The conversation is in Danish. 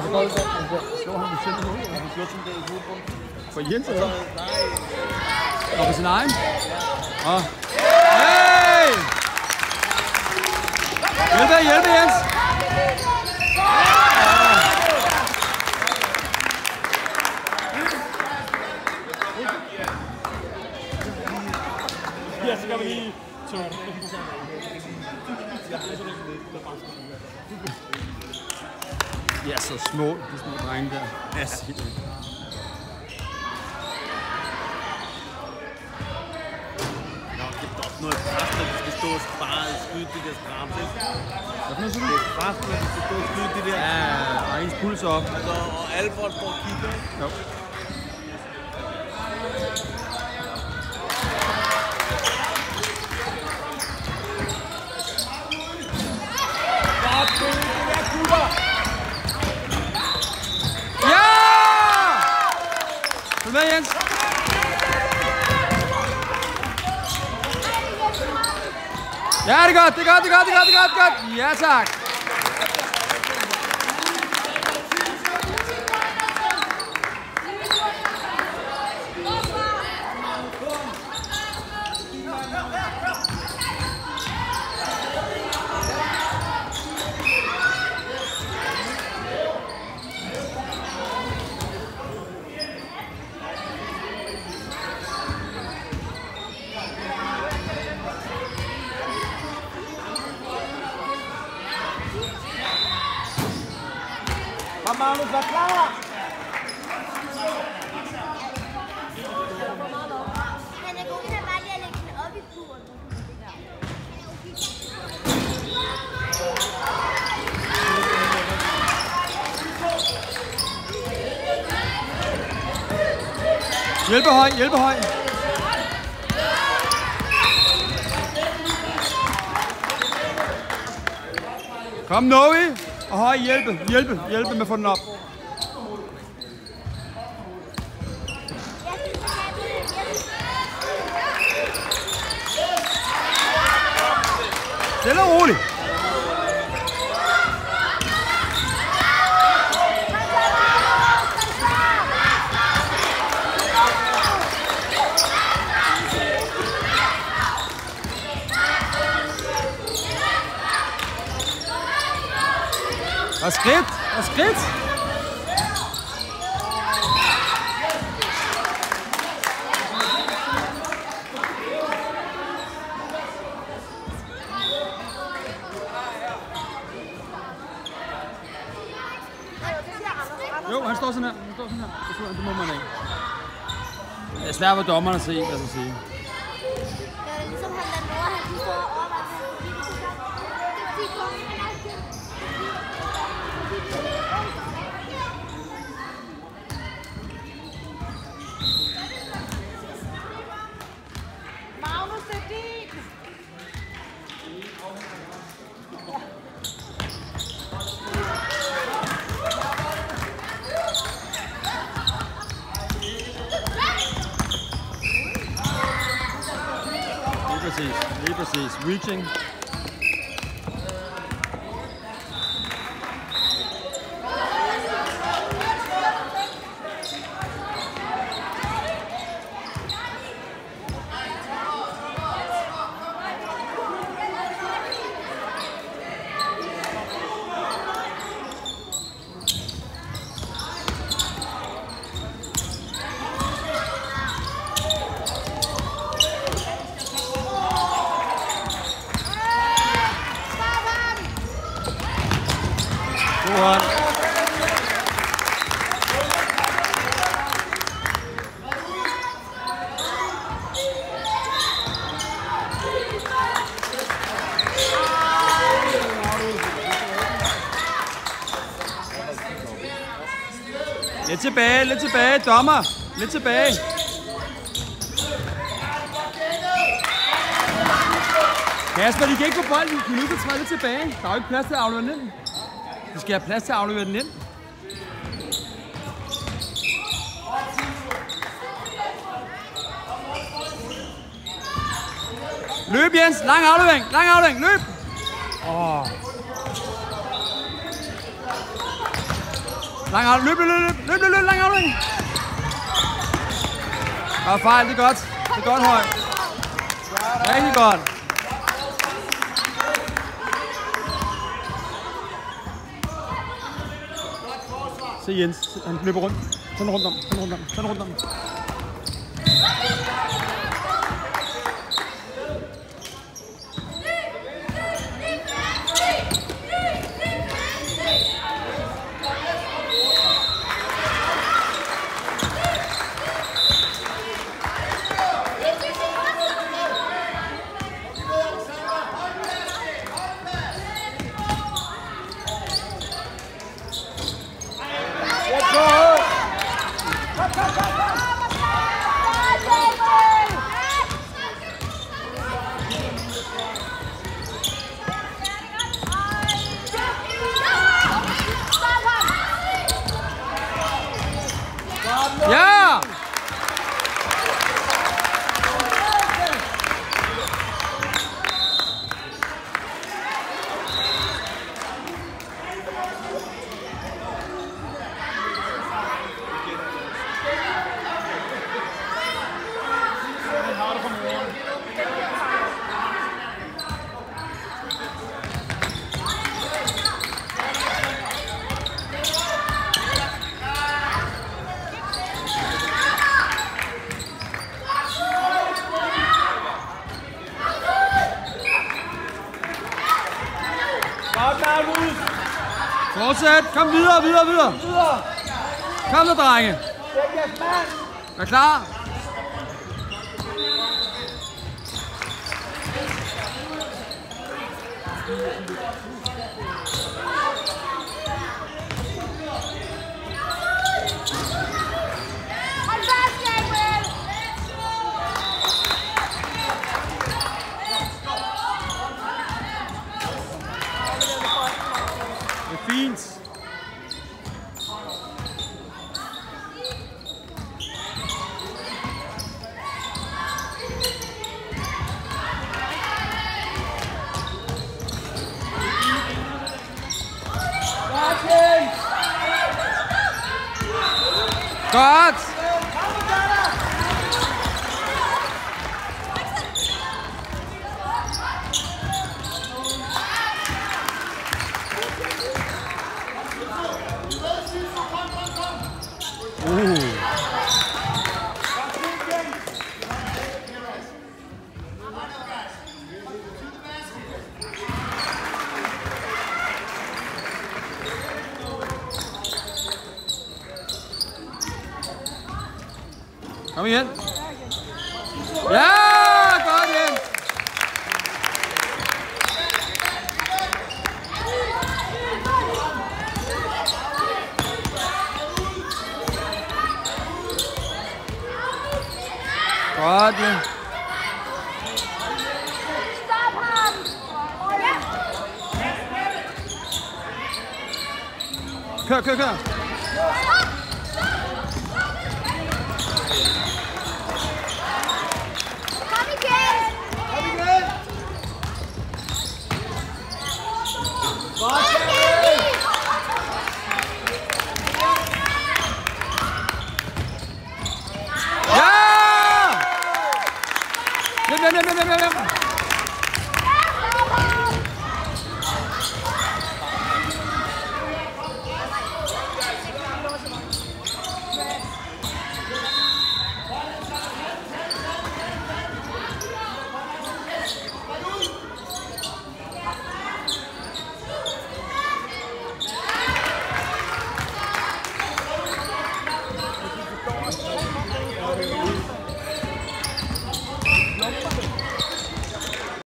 For Jens eller? Og på sin egen? Og... Hey! Hjælpe Jens! Ja, så kan vi lige tørre det. De er så små, de små drenge der. Yes. Noget pres, når de skal stå og skyde de der stramme. Hvad for noget siger du? Det er pres, når de skal stå og skyde de der. Ja, og ens puls op. Altså, og alle folk står og kigger. Jo. Ja! Kom med, Jens. Ja, det er godt, det er godt. Ja, tak. Magnus, vær klar! Han er god, han bare lige at lægge den op i buren. Hjælpe høj. Kom, Noe. Og høj, hjælpe med at få den op. Stille og roligt. Og skridt. Jo, han står sådan her. Det må man ikke. Det er svært for dommerne at se, hvad jeg skal sige. Det er ligesom han der mor, han kunne stå og overveje. Magnus, det er dit! Lige præcis. Reaching. God. Lidt tilbage, dommer. Lidt tilbage. Kasper, de kan ikke få bolden. De kan nu træde lidt tilbage. Der er jo ikke plads til at aflevere den ind. De skal have plads til at aflevere den ind. Løb, Jens. Lang aflevering. Løb. Lang aflevering. Løb, lang aflevering. Og fejl, det er godt. Det er godt, Høj. Rigtig godt. Se Jens, han løber rundt. Sådan rundt om. Ja! Fortsæt. Kom videre. Kom nu, drenge. Er klar? Det er fint. Godt! Kom igen. Ja, godt igen. Godt igen. Kør. Hjem.